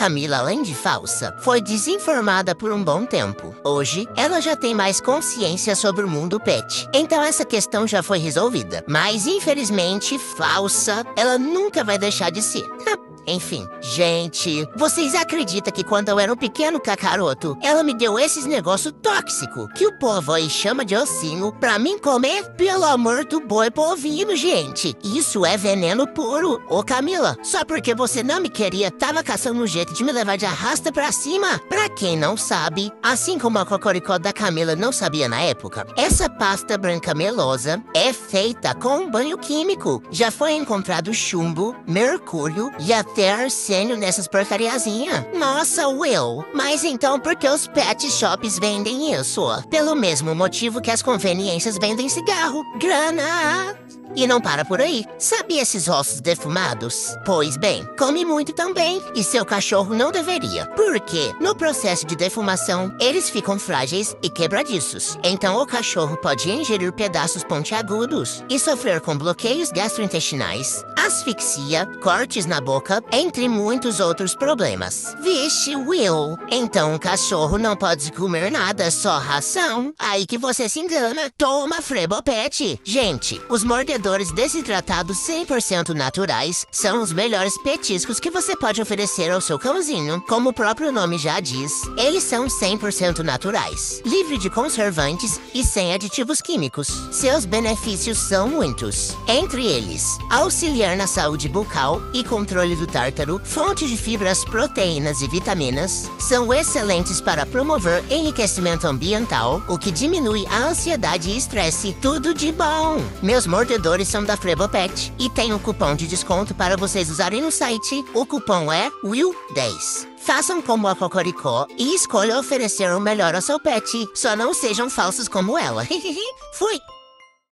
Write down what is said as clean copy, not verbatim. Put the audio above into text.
Camila, além de falsa, foi desinformada por um bom tempo. Hoje, ela já tem mais consciência sobre o mundo pet. Então essa questão já foi resolvida. Mas, infelizmente, falsa, ela nunca vai deixar de ser. Enfim, gente, vocês acreditam que quando eu era um pequeno cacaroto, ela me deu esses negócios tóxicos que o povo aí chama de ossinho pra mim comer? Pelo amor do boi polvinho, gente. Isso é veneno puro. Ô Camila, só porque você não me queria, tava caçando um jeito de me levar de arrasta pra cima? Pra quem não sabe, assim como a cocoricó da Camila não sabia na época, essa pasta branca melosa é feita com um banho químico. Já foi encontrado chumbo, mercúrio e até arsênio nessas porcariazinhas. Nossa, Will, mas então por que os pet shops vendem isso? Pelo mesmo motivo que as conveniências vendem cigarro. Grana! E não para por aí. Sabe esses ossos defumados? Pois bem, come muito também. E seu cachorro não deveria. Porque no processo de defumação, eles ficam frágeis e quebradiços. Então o cachorro pode ingerir pedaços pontiagudos e sofrer com bloqueios gastrointestinais, asfixia, cortes na boca, entre muitos outros problemas. Vixe, Will. Então o cachorro não pode comer nada, só ração. Aí que você se engana. Toma Frebopet. Gente, os mordedores desidratados 100% naturais são os melhores petiscos que você pode oferecer ao seu cãozinho. Como o próprio nome já diz, eles são 100% naturais, livre de conservantes e sem aditivos químicos. Seus benefícios são muitos. Entre eles, auxiliar na saúde bucal e controle do tártaro, fonte de fibras, proteínas e vitaminas, são excelentes para promover enriquecimento ambiental, o que diminui a ansiedade e estresse. Tudo de bom! Meus mordedores são da Frebopet e tem um cupom de desconto para vocês usarem no site. O cupom é WILL10. Façam como a Cocoricó e escolham oferecer o melhor ao seu pet. Só não sejam falsos como ela. Fui!